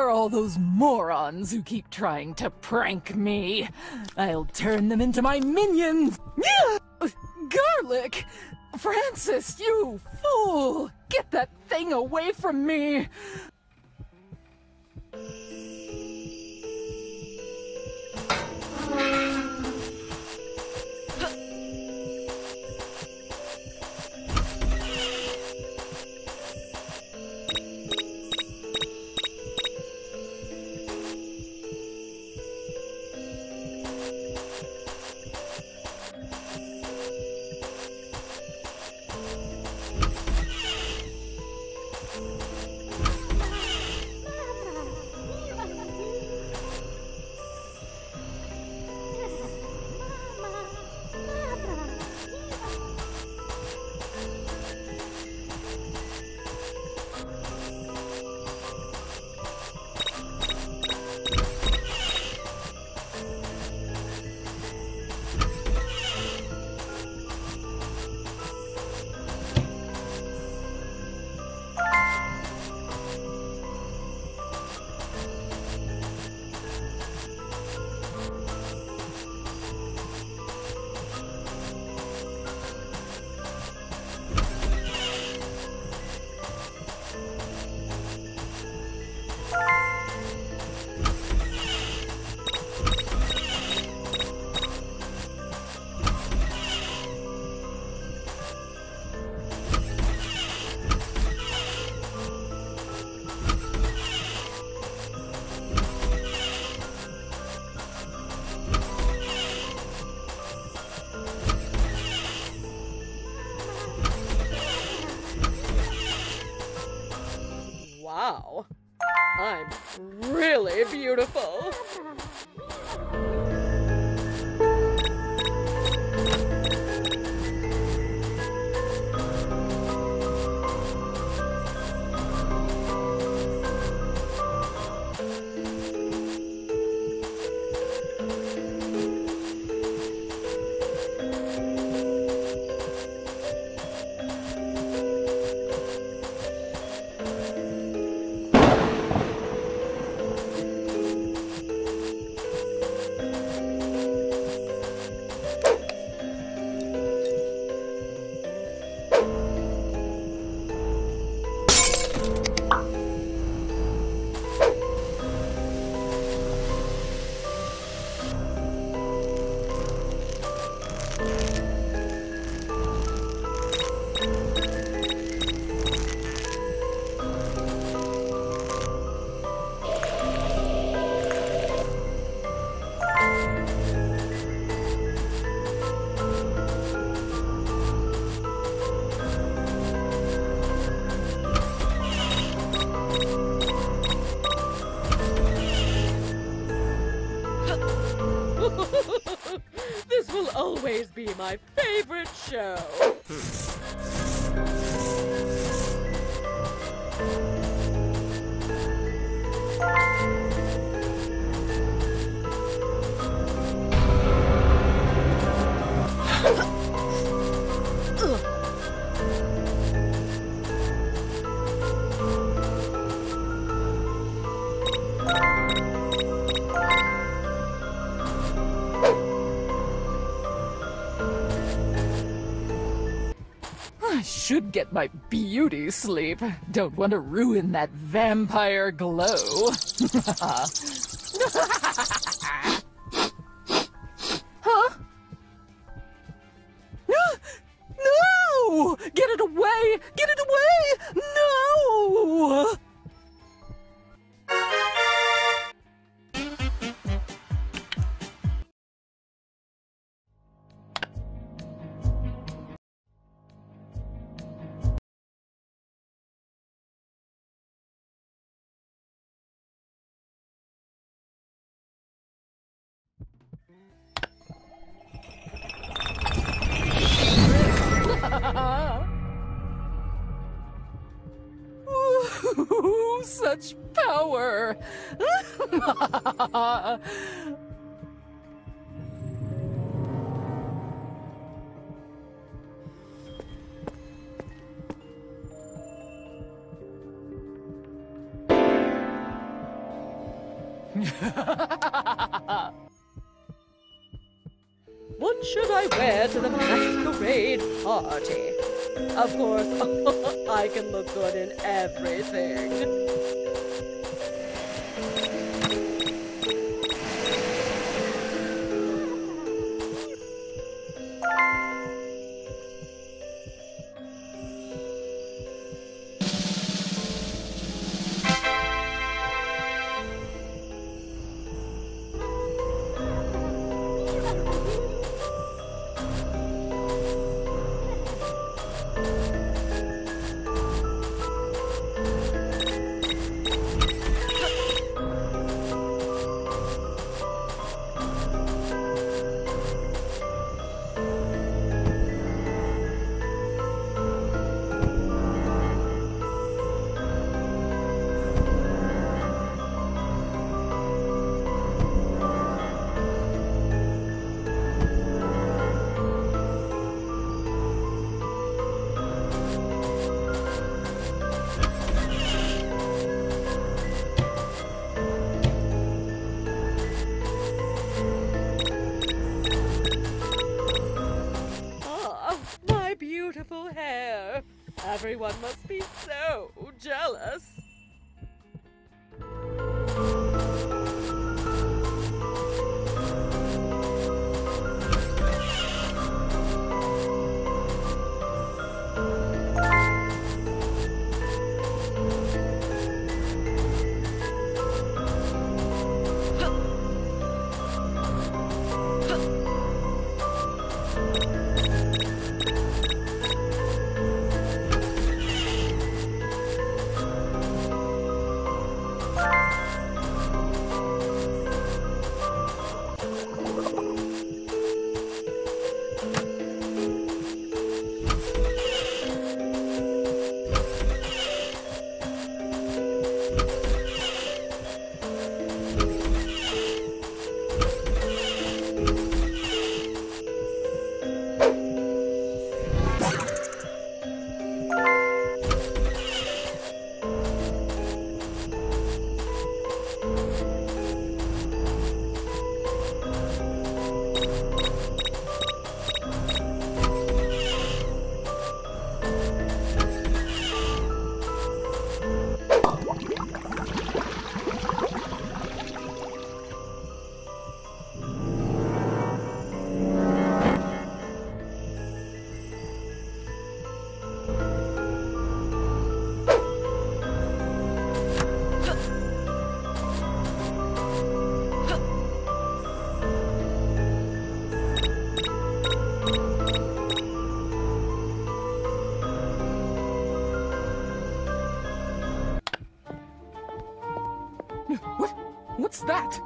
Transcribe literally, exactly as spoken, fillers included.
are all those morons who keep trying to prank me? I'll turn them into my minions! Garlic! Francis, you fool! Get that thing away from me! Wow, I'm really beautiful. This will always be my favorite show. I should get my beauty sleep. Don't want to ruin that vampire glow. Huh? No! Get it away! Get it away! No! Ooh, such power! What should I wear to the masquerade party? Of course, I can look good in everything. Beautiful hair. Everyone must be so jealous. What? What's that?